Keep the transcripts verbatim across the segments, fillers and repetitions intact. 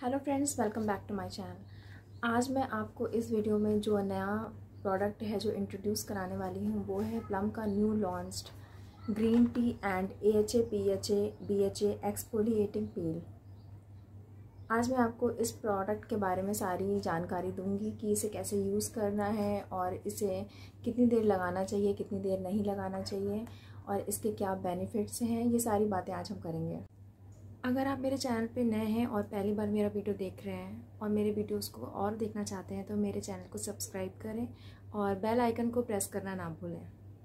Hello friends, welcome back to my channel. आज मैं आपको इस वीडियो में जो नया प्रोडक्ट है जो इंट्रोड्यूस कराने वाली हूँ वो है प्लम का new launched green tea and A H A P H A B H A exfoliating peel. आज मैं आपको इस प्रोडक्ट के बारे में सारी जानकारी दूंगी कि इसे कैसे यूज़ करना है और इसे कितनी देर लगाना चाहिए, कितनी देर नहीं लगाना चाहिए और इसके क्या बेनिफिट्स हैं। ये सारी बातें आज हम करेंगे। अगर आप मेरे चैनल पे नए हैं और पहली बार मेरा वीडियो देख रहे हैं और मेरे वीडियोस को और देखना चाहते हैं तो मेरे चैनल को सब्सक्राइब करें और बेल आइकन को प्रेस करना ना भूलें।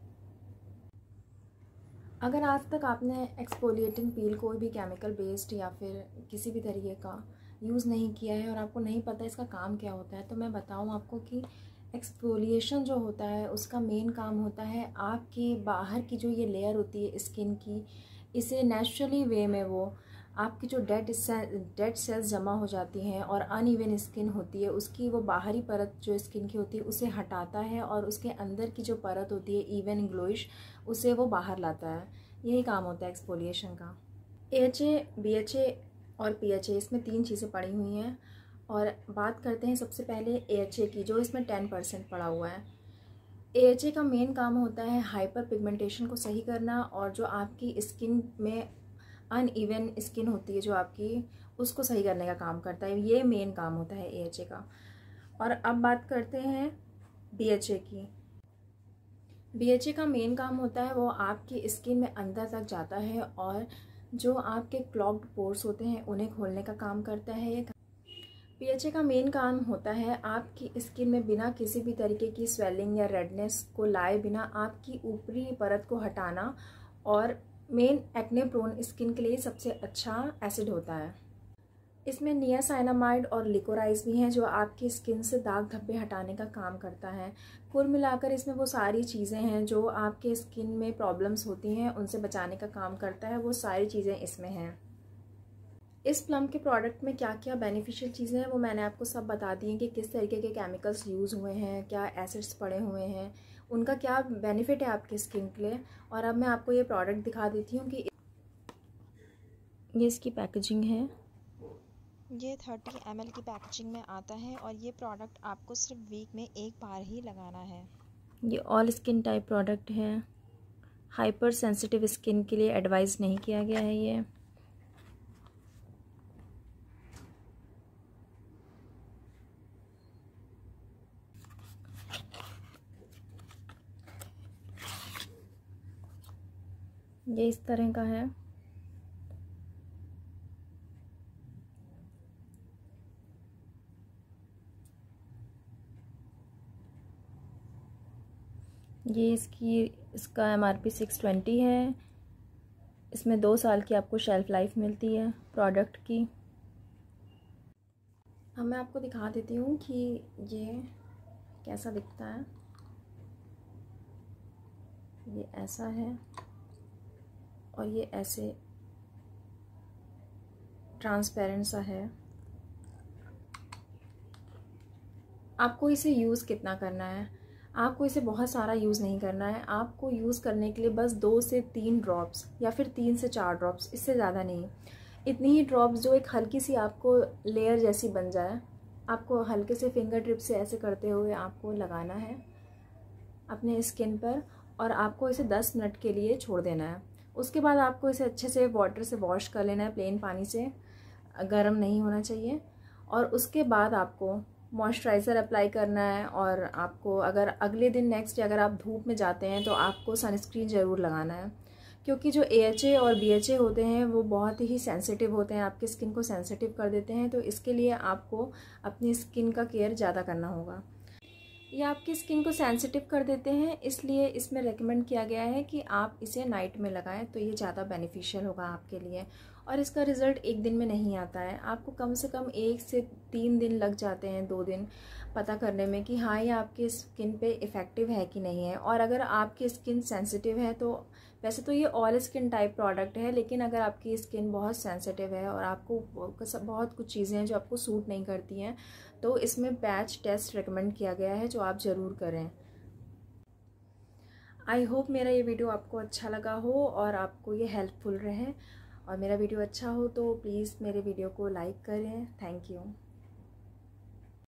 अगर आज तक आपने एक्सफोलिएटिंग पील कोई भी केमिकल बेस्ड या फिर किसी भी तरीके का यूज़ नहीं किया है और आपको नहीं पता इसका काम क्या होता है, तो मैं बताऊं आपको कि एक्सफोलिएशन जो होता है उसका मेन काम होता है आपकी बाहर की जो ये लेयर होती है स्किन की, इसे नेचुरली वे में वो आपकी जो डेड डेड सेल्स जमा हो जाती हैं और अनइवन स्किन होती है उसकी वो बाहरी परत जो स्किन की होती है उसे हटाता है और उसके अंदर की जो परत होती है इवन ग्लोइश उसे वो बाहर लाता है। यही काम होता है एक्सफोलिएशन का। A H A, B H A और पी एच ए, इसमें तीन चीज़ें पड़ी हुई हैं और बात करते हैं सबसे पहले ए एच ए की, जो इसमें टेन परसेंट पड़ा हुआ है। ए एच ए का मेन काम होता है हाइपर पिगमेंटेशन को सही करना और जो आपकी स्किन में अनइवन स्किन होती है जो आपकी, उसको सही करने का काम करता है। ये मेन काम होता है ए एच ए का। और अब बात करते हैं बी एच ए की। बी एच ए का मेन काम होता है वो आपकी स्किन में अंदर तक जाता है और जो आपके क्लॉग्ड पोर्स होते हैं उन्हें खोलने का काम करता है। बी एच ए का मेन काम होता है आपकी स्किन में बिना किसी भी तरीके की स्वेलिंग या रेडनेस को लाए बिना आपकी ऊपरी परत को हटाना और मेन एक्ने प्रोन स्किन के लिए सबसे अच्छा एसिड होता है। इसमें नियासाइनामाइड और लिकोराइज भी हैं जो आपकी स्किन से दाग धब्बे हटाने का काम करता है। कुल मिलाकर इसमें वो सारी चीज़ें हैं जो आपके स्किन में प्रॉब्लम्स होती हैं उनसे बचाने का काम करता है, वो सारी चीज़ें इसमें हैं। इस प्लम के प्रोडक्ट में क्या क्या बेनिफिशियल चीज़ें हैं वो मैंने आपको सब बता दी हैं कि किस तरीके के केमिकल्स यूज़ हुए हैं, क्या एसिड्स पड़े हुए हैं, उनका क्या बेनिफिट है आपकी स्किन के लिए। और अब मैं आपको ये प्रोडक्ट दिखा देती हूँ कि ये इसकी पैकेजिंग है। ये थर्टी एम एल की पैकेजिंग में आता है और ये प्रोडक्ट आपको सिर्फ वीक में एक बार ही लगाना है। ये ऑल स्किन टाइप प्रोडक्ट है। हाइपर सेंसिटिव स्किन के लिए एडवाइस नहीं किया गया है ये। ये इस तरह का है। ये इसकी इसका M R P six twenty है। इसमें दो साल की आपको शेल्फ लाइफ मिलती है प्रोडक्ट की। अब मैं आपको दिखा देती हूँ कि ये कैसा दिखता है। ये ऐसा है और ये ऐसे ट्रांसपेरेंट सा है। आपको इसे यूज़ कितना करना है, आपको इसे बहुत सारा यूज़ नहीं करना है। आपको यूज़ करने के लिए बस दो से तीन ड्रॉप्स या फिर तीन से चार ड्रॉप्स, इससे ज़्यादा नहीं। इतनी ही ड्रॉप्स जो एक हल्की सी आपको लेयर जैसी बन जाए, आपको हल्के से फिंगर टिप से ऐसे करते हुए आपको लगाना है अपने स्किन पर और आपको इसे दस मिनट के लिए छोड़ देना है। उसके बाद आपको इसे अच्छे से वाटर से वॉश कर लेना है, प्लेन पानी से, गर्म नहीं होना चाहिए। और उसके बाद आपको मॉइस्चराइज़र अप्लाई करना है और आपको अगर अगले दिन नेक्स्ट डे अगर आप धूप में जाते हैं तो आपको सनस्क्रीन ज़रूर लगाना है, क्योंकि जो ए एच ए और बी एच ए होते हैं वो बहुत ही सेंसिटिव होते हैं, आपकी स्किन को सेंसिटिव कर देते हैं। तो इसके लिए आपको अपनी स्किन का केयर ज़्यादा करना होगा। ये आपकी स्किन को सेंसिटिव कर देते हैं, इसलिए इसमें रेकमेंड किया गया है कि आप इसे नाइट में लगाएं तो ये ज़्यादा बेनिफिशियल होगा आपके लिए। और इसका रिज़ल्ट एक दिन में नहीं आता है, आपको कम से कम एक से तीन दिन लग जाते हैं, दो दिन पता करने में कि हाँ ये आपकी स्किन पे इफ़ेक्टिव है कि नहीं है। और अगर आपकी स्किन सेंसिटिव है तो वैसे तो ये ऑल स्किन टाइप प्रोडक्ट है, लेकिन अगर आपकी स्किन बहुत सेंसिटिव है और आपको बहुत कुछ चीज़ें हैं जो आपको सूट नहीं करती हैं तो इसमें पैच टेस्ट रेकमेंड किया गया है जो आप ज़रूर करें। आई होप मेरा ये वीडियो आपको अच्छा लगा हो और आपको ये हेल्पफुल रहे। और मेरा वीडियो अच्छा हो तो प्लीज़ मेरे वीडियो को लाइक करें। Thank you.